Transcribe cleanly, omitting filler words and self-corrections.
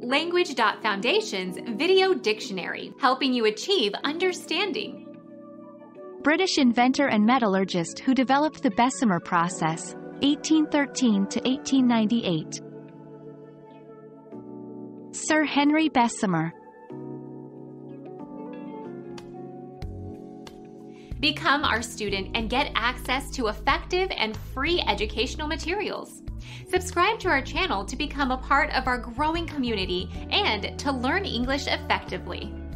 Language.Foundation's Video Dictionary, helping you achieve understanding. British inventor and metallurgist who developed the Bessemer process, 1813 to 1898. Sir Henry Bessemer. Become our student and get access to effective and free educational materials. Subscribe to our channel to become a part of our growing community and to learn English effectively.